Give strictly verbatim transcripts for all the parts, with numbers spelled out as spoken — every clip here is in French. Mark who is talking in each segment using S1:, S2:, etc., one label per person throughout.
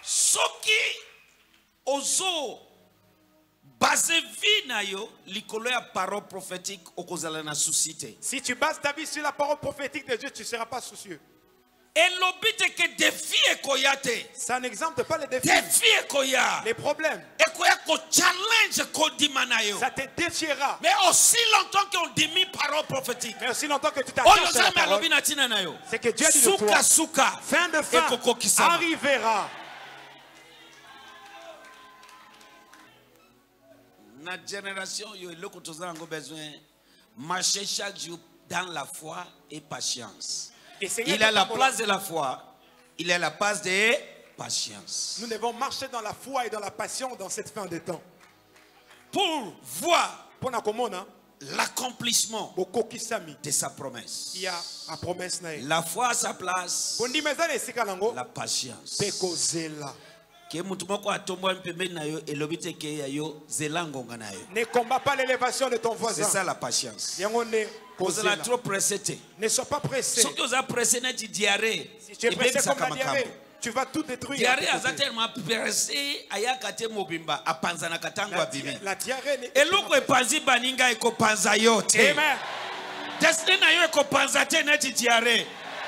S1: Soki ozo base vie na yo likolo ya parole prophétique okozala na société.
S2: Si tu bases ta vie sur la parole prophétique de Dieu, tu ne seras pas soucieux.
S1: Et l'obité que défi ekoyate.
S2: Ça n'exempte pas les défis.
S1: Défi ekoya.
S2: Les problèmes.
S1: Ekoya ko challenge ko dimanayo.
S2: Ça te défiera.
S1: Mais aussi longtemps qu'on démie parole prophétique.
S2: Mais aussi longtemps que tu t'attaches à la parole.
S1: C'est
S2: que Dieu a dit de toi.
S1: Suka,
S2: fin de fin arrivera.
S1: Notre génération, nous avons besoin de marcher chaque jour dans la foi et patience. Il a la place de la foi, il a la place de patience.
S2: Nous devons marcher dans la foi et dans la patience dans cette fin de temps.
S1: Pour voir
S2: hein?
S1: l'accomplissement de sa promesse.
S2: Il y a la promesse.
S1: La foi à sa place, la patience.
S2: Ne combat pas l'élévation de ton voisin.
S1: C'est ça la patience.
S2: Vous
S1: allez trop pressé.
S2: Ne sois pas pressé.
S1: Si tu es pressé,
S2: si tu es pressé comme la diarrhée, tu vas tout détruire.
S1: Diarrhée a tellement pressé, ayakate mobimba apanzana katangwa bibi.
S2: La diarrhée.
S1: Et l'autre panzi baninga eko panza yote.
S2: Amen.
S1: Destiny na yo eko panza te neti diarrhée.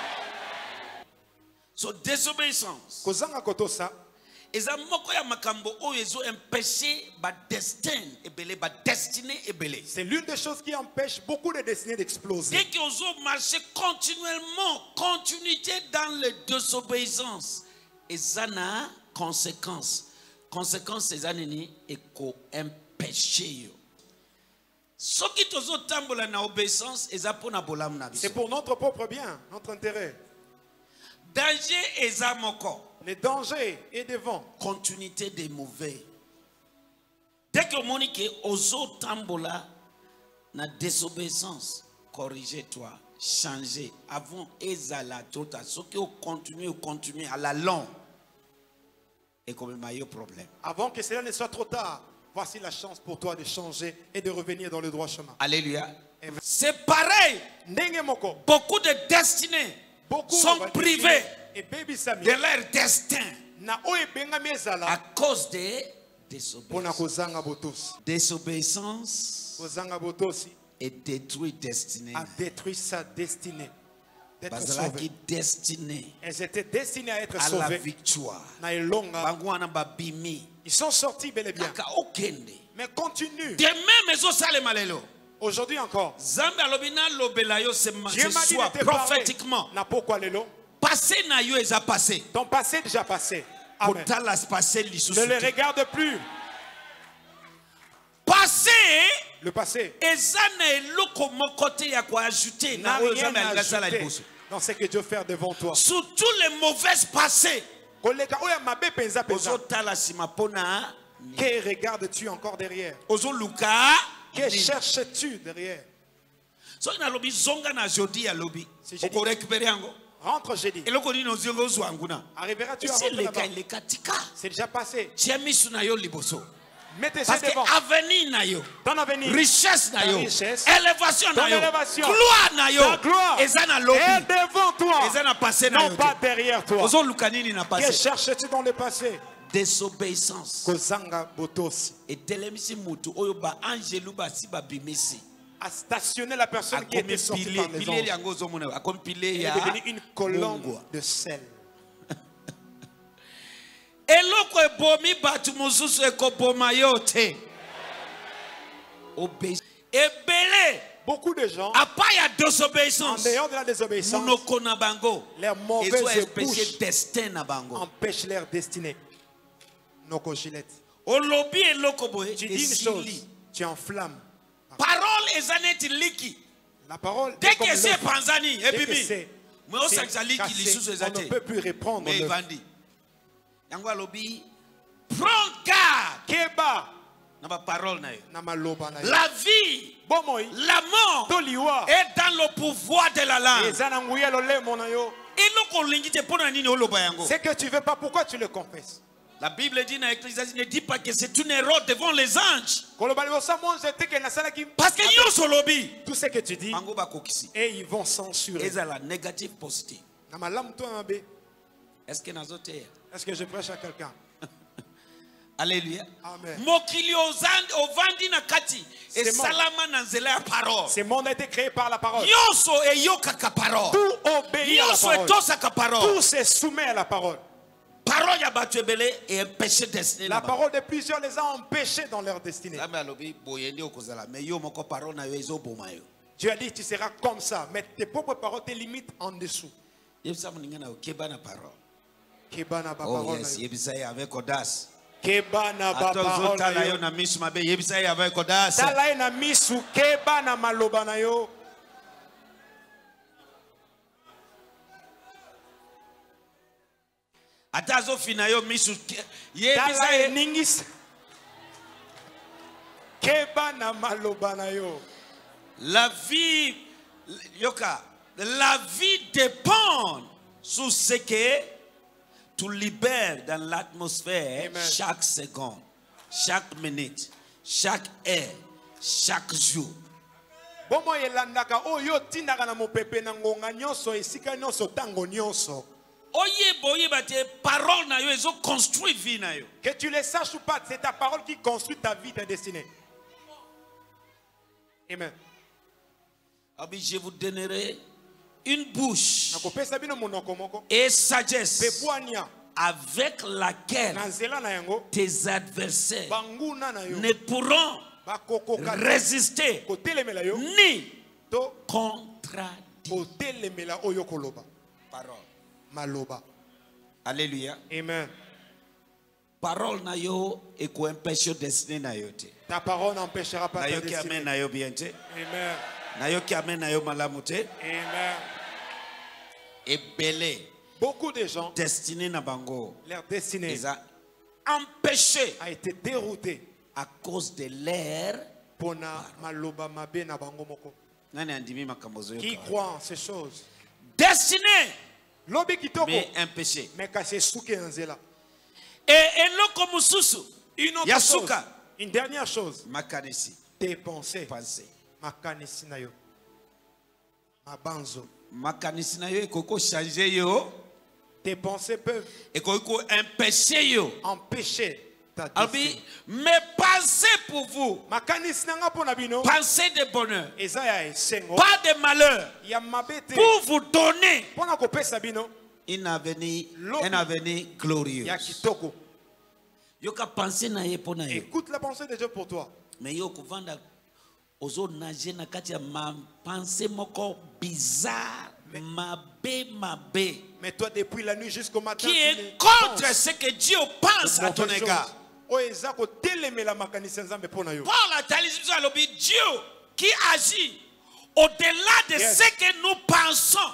S1: So désobéissance.
S2: Kozanga kotosa.
S1: Eza moko ya makambo oyo ezo empêcher ba destin ebele ba destinée ebele.
S2: C'est l'une des choses qui empêche beaucoup de destinées d'exploser.
S1: Dès que ozo marcher continuellement, continuité dans la désobéissance, eza na conséquence. Conséquence eza nini eko empêcher yo. Soki tozo tambola na obéissance eza pona bolamu na biso.
S2: C'est pour notre propre bien, notre intérêt.
S1: Danger eza moko.
S2: Les dangers et devant.
S1: Continuité des mauvais. Dès que monique ozo tambola na désobéissance, corrigez-toi, changez. Avant ezala tota, ce qui on continue, on continue à la longue. Et comme il y a problème.
S2: Avant que cela ne soit trop tard, voici la chance pour toi de changer et de revenir dans le droit chemin.
S1: Alléluia. C'est pareil. Beaucoup de destinées Beaucoup sont privés de leur destin à cause de désobéissance. Désobéissance et détruit destinée.
S2: A détruit sa destinée.
S1: Elles
S2: étaient destinées à être
S1: à
S2: sauvées.
S1: La victoire.
S2: Ils sont sortis bel et bien. Mais continue. Aujourd'hui encore. Dieu m'a dit de te
S1: prophétiquement. Passé na yo est passé.
S2: Ton passé est déjà passé. Amen. Ne le regarde plus.
S1: Passé.
S2: Le passé.
S1: N'a
S2: rien à ajouter dans ce que Dieu fait devant toi.
S1: Sur tous les mauvais passés.
S2: Que regardes-tu encore derrière? Que cherches-tu derrière?
S1: Si
S2: rentre jeudi. Arriveras-tu à rentrer là-bas? C'est déjà passé. Mettez ça devant. Ton avenir,
S1: richesse na yo,
S2: richesse,
S1: élévation na yo,
S2: élévation,
S1: gloire na yo,
S2: gloire
S1: est
S2: devant toi,
S1: non
S2: pas derrière toi.
S1: Que
S2: cherches-tu dans le passé?
S1: Désobéissance.
S2: Kozanga botosi.
S1: Et telemisi mutu oyoba angelu basi ba bimisi.
S2: A stationné la personne qui était sortie par les anges. Elle est devenue une colombe de sel.
S1: Eloko ebomi batu mususu ekoboma yote. Obéissance. Ebele.
S2: Beaucoup de gens,
S1: apaya désobéissance,
S2: en dehors de la désobéissance, leurs mauvaises bouches
S1: destin
S2: empêchent leur destinée. Noko Gillette. Tu dis une chose, tu enflammes.
S1: Parole est zaneti liki.
S2: La parole
S1: dès que c'est panzani et bibi.
S2: C'est on ne peut plus répondre.
S1: Mais Vandi. Yango alobi prends garde.
S2: Keba.
S1: Na parole na yo.
S2: Na maloba na yo.
S1: La vie, la mort est dans le pouvoir de la langue.
S2: C'est que tu veux pas, pourquoi tu le confesses?
S1: La Bible dit dans Ecclésiaste, ne dit pas que c'est une erreur devant les anges. Parce que yo solobi.
S2: Tout ce que tu dis, et ils vont censurer.
S1: Et la négative positive. Est-ce que
S2: Est-ce que je prêche à quelqu'un?
S1: Alléluia.
S2: Amen. Ce monde a été créé par la parole. Tout obéit à la parole. Tout se soumet à la parole. La parole de plusieurs les a empêchés dans leur destinée. Dieu a dit tu seras comme ça, mais tes propres paroles te limitent en dessous.
S1: Oh yes, Yebisaya avec audace.
S2: Kebana ba parole na yo
S1: na misu mabe Yebisaya avec audace.
S2: Tala na misu kebana maloba na yo.
S1: Atazo fina yo misu
S2: Yebisaya ningis. Kebana maloba na yo.
S1: La vie yoka, la vie dépend sur ce que tu libères dans l'atmosphère chaque seconde, chaque minute, chaque heure, chaque jour.
S2: Bomo yelandaka oyo tindaka na mopepe na ngonga nyonso esika nyonso tango nyonso.
S1: Oye boye bate parole na yo ezo construit vie na yo.
S2: Que tu le saches ou pas, c'est ta parole qui construit ta vie, ta destinée. Amen.
S1: Abi je vous donnerai une bouche
S2: et
S1: sagesse avec laquelle tes adversaires ne pourront résister ni contradire.
S2: Parole.
S1: Alléluia.
S2: Amen.
S1: Parole na yo et ko empêche destiné na yo te.
S2: Ta parole n'empêchera pas ta destinée.
S1: Amen.
S2: Amen.
S1: Et belé.
S2: Beaucoup de gens,
S1: destinée na bango,
S2: leur destinée
S1: les a empêchés,
S2: a été dérouté
S1: à cause de l'air.
S2: Qui croit en ces choses?
S1: Destiné, mais empêché. Et eloko mususu,
S2: une autre chose, une dernière chose,
S1: makanisi,
S2: tes pensées,
S1: pensées.
S2: Makanisi na yo, mabanzo.
S1: Makanisi na yo ekoko changer yo.
S2: Tes pensées peuvent
S1: ekoko empêcher yo.
S2: Empêcher ta
S1: destinée. Mais pensez pour vous.
S2: Makanisi na nga pona bino.
S1: Pensez de bonheur.
S2: Ezaya esengo.
S1: Pas de malheur.
S2: Ya mabete.
S1: Pour vous donner
S2: pona kopesa bino.
S1: Un avenir, un avenir glorieux.
S2: Ya kitoko.
S1: Yoka penser na ye pona yo.
S2: Écoute la pensée de Dieu pour toi.
S1: Mais yo kovanda ozo naje na kati ya ma pensée moko bizarre, mabe mabe.
S2: Mais toi depuis la nuit jusqu'au matin
S1: qui est contre ce que Dieu pense à ton égard.
S2: O ezako telemela makanisi nzambe pona yo.
S1: Paul a dit à l'objet Dieu qui agit au-delà de yes. ce que nous pensons.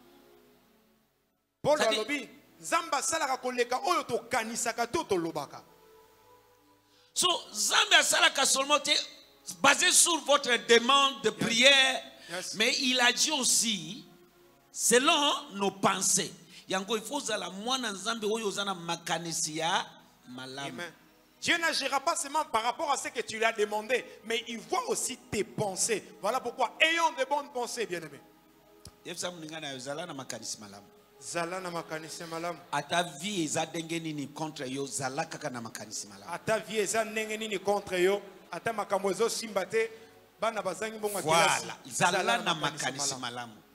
S2: Paul a dit Zamba salaka koleka oyo to kanisaka to to lobaka.
S1: So Zamba salaka seulement basé sur votre demande de prière, yes. mais il a dit aussi selon nos pensées. Yango il faut la mwana nzambe oyo zana makanisia malam.
S2: Dieu n'agira pas seulement par rapport à ce que tu lui as demandé, mais il voit aussi tes pensées. Voilà pourquoi ayons de bonnes pensées, bien-aimés. Zala na makanisi malam.
S1: Ata vie eza ndenge nini contre yo zala kaka na makanisi malam.
S2: Ata vie eza ndenge nini contre yo ata makambo ezo simba te bana bazangi bonga
S1: kelasi. Voilà, zala na makanisi malam.